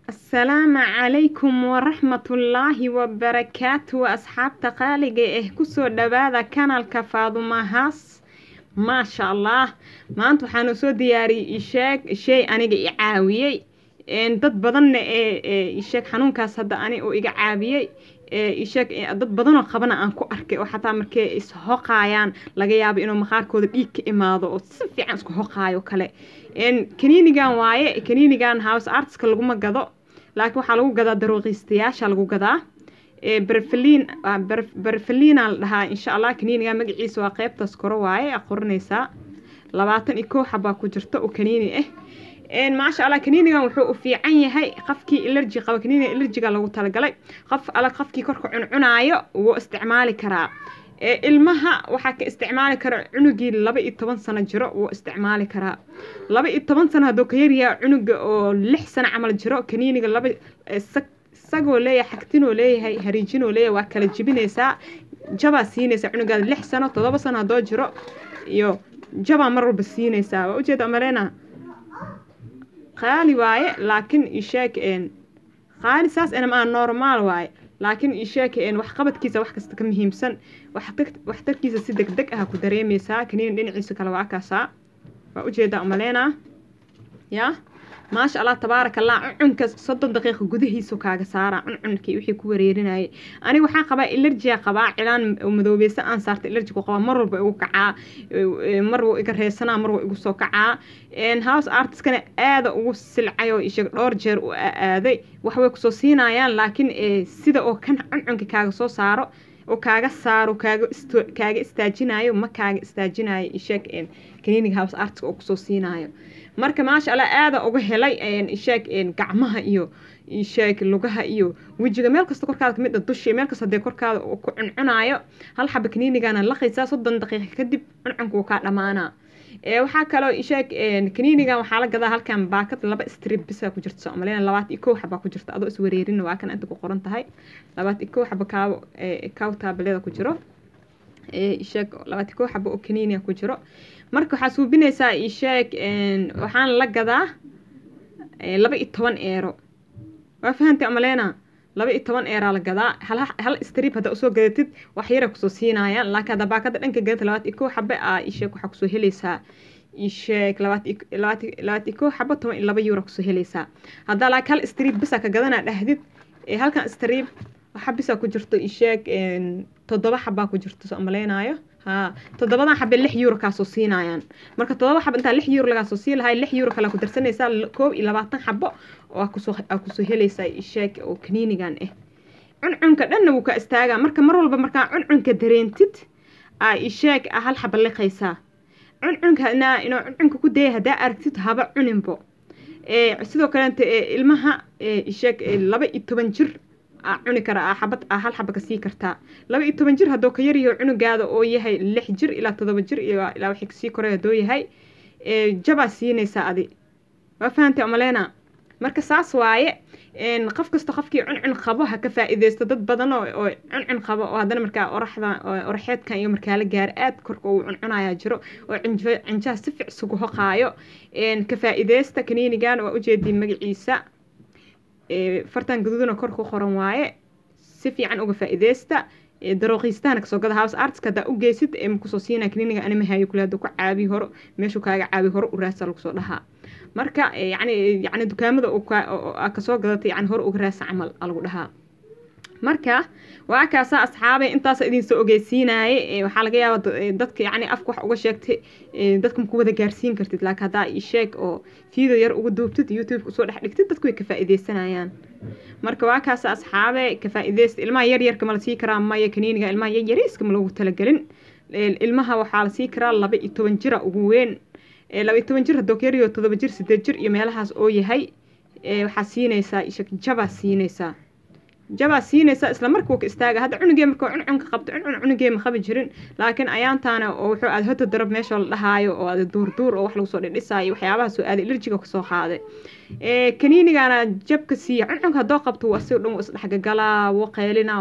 السلام عليكم ورحمة الله وبركاته أصحاب تقاليق كسو دبادة كانال كفاضو هاس ما شاء الله ما أنتو حانوسو دياري شيء أنيق إعاويي إن ضد بدن إشاك حنون كاس هدا أني أو إعاويي إشاك ضد بدن قبنا أنكو أركي وحتى مركي إسهوقايان لغياب إنو مخاركو ديك إمادو وصفي عنسكو هوقايو كالي إن كنينيغان وايه كنينيغان هاوس أرتسك لغو مقادو laakiin waxaa lagu gadaa daruuqiistayaasha lagu gadaa barfaliin aan dhahaa insha Allah kaniiniga magaciisa waa qaybtaas koro waaye qoranaysa 21 xabaa ku jirta oo kaniini ah maasha Allah kaniinigan wuxuu u fiican yahay qofkii allergy qaba kaniiniga allergiga lagu talagalay qofkii korka cuncunaayo wuu isticmaali karaa ilmaha waxa ka isticmaali kara cunugii 12 sano jiro wuu isticmaali karaa 12 sano hadoo ka yariya cunuga oo 6 sano camal jiro kaniiniga sagoo leeyahay xagtinoo leeyahay hariijinoo leeyahay waa kala jibinaysaa jaba siinaysa cunuga 6 sano 7 sano hadoo jiro iyo jaba mar walba siinaysaa waa ujeeda amarena qaali waaye laakiin ishaak qaali saas ma normal waaye laakiin ishaak wax qabadkiisa wax kasta ka muhiimsan wax tarkiisa si degdeg ah ku dareemaysaa kaniin dhinaciisa kala waa kaasa waa u jeeda amalena ya ما شاء الله تبارك الله عنك 30 دقيقة gudihiisu kaaga saara cunkii wixii ku wareerinayay aniga waxaan qabaa allergy qabaa cilaan madoobeesa aan saartay allergy ku qabaa mar walba igu kacaa mar walba iga reesana mar walba igu soo kacaa house artist kana aad ugu silcayo isha dhowr jeer u aaday wax way ku soo siinayaan laakiin sida oo kan cunka kaaga soo saaro oo kaaga saaro kaaga istaajinayo ma kaaga istaajinayo isha kaniiniga house artist oo ku soo siinayo marka maasha Allah aad uga helay ishaak gacmaha iyo ishaak lugaha iyo wajiga meel kasta korkaada kamid ah dushii meel kasta hadee korkaada ku cuncunayo hal xaba kaniinigana la qaysaa 30 daqiiqo kadib cuncunku ka dhamaana waxa kale oo ishaak kaniinigan waxa la gadaa halkan baakad 2 strip bisa ku jirto Soomaaliya 21 xaba ku jirto adoo is wareerin waa kan inta ku qoran tahay 21 xaba kaaw taableeda ku jiro ishaak 21 xaba oo kaniiniga ku jiro marka waxa suubinaysaa ishaak waxaan la gadaa 12 euro waa fahantay amalena 12 euro la gadaa hal strip hada soo gadatid wax yar ku soo siinayaan laakiin hada baakada dhanka gadad 21 xaba ishaak waxa ku soo helaysaa ishaak 21 xaba 12 euro ku soo helaysaa hada laakiin hal strip bisa ka gadana dhahdid halkan strip waxa bisa ku jirto ishaak 7 xaba ku jirto Soomaaliyeeyo ها تضبطنا حب 6 يورو كاسو سينايان marka todoba xab inta 6 euro laga soo sii lahay 6 euro kala ku darsanaysa 20 xabo oo ku soo helaysa ishaak oo kaniinigan cuncunka dhanna wuu ka istaaga marka mar walba marka cuncunka dareentid ishaak hal xab liqaysa cuncunkana inuu cuncunka ku deey hada aragtid haba cuninbo sidoo kale ilmaha ishaak 12 jir cuni kara xabad hal xabad ka sii kartaa 12 jir hadoo ka yariyo cunugaada oo yahay 6 jir ilaa 7 jir ilaa wixii sii koray hadoo yahay jaba siinaysa adi waa fahantay amalena marka saas waaye qof kasta qofkii cuncun qabo ha ka faa'iideysto dad badan oo cuncun qabo oo hadana marka oraxeedkan iyo marka la gaar aad korka uu cuncunaya jiro oo cinjaha si fiican sugu hoqaayo ka faa'iideysta kaniinigan waa u jeedin magaciisa fartan guduudna kor ku qoran waaye si fiican uga faa'iideysta daroqiistaan ka soo gada house artist kada u geesid ku soo siina kaniiniga anima hayo kula ku caabi horo meeshu kaaga caabi horo u raasa lagu soo dhaha marka yani dukaamada oo ka soo gadatay yani hor uga raasa amal lagu dhaha marka waa kaasa asxaabe intaas idin soo ogeysiinaaye waxa laga yaabaa dadka yani afka wax uga sheegtay dadka ku wada gaarsiin kartid laakiin hada ishaak oo video yar ugu duubtid YouTube ku soo dhex dhigtid dadku way ka faa'iideysanayaan marka waa kaasa asxaabe ka faa'iideysta ilmaha yar kama la sii karaa ma kaniiniga ilmaha yar iskama lagu talagalin ilmaha waxa la sii karaa 12 jir ugu weyn 12 jir hadoo kariyo 7 jir 8 jir iyo meelahaas oo yahay waxa siinaysaa ishaak jaba siinaysaa jaba siinaysa isla markuu ka istaaga hada cunugee markuu cuncunka qabto cunugee ma qabi jirin laakiin ayaantaana oo wuxuu aad hada darab meesha la dhahayo oo aad duur oo wax lagu soo dhidhisaayo waxyaabaha soo aad allergiga ku soo qaaday kaniinigana jabka sii cuncunka hadoo qabto waa si dhan is dhaxga galaa wuu qeelina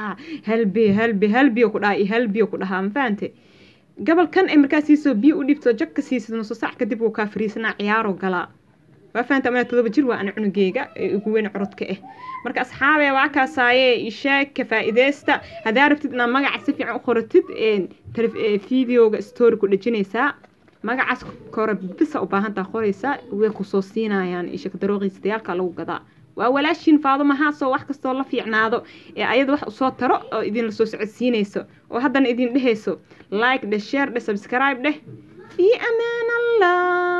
halbi ku dhaha ma fahamtay gabal kan markaas soo biyo u dhibto jabka siisid nus saac kadib uu ka fariisana ciyaaro galaa وفانت أنا تضرب جير وأنا عنقيقة وين عرضك marka asxaabe waa kaasaaye isheeg ka faa'iideysta hadaa rabtid inaad magac si fiican u qoratid videoga story ku dhajinaysaa magacaas kore bisa u baahan tahay qoraysaa way ku soo siinayaan isheeg darooqiistayaalka lagu gadaa waa walaashin Faaduma Haaso wax kasto la fiicnaado ee ayada wax u soo taro oo idin la soo socodsiinayso oo haddana idin dhehayso like share subscribe fi amaan Allah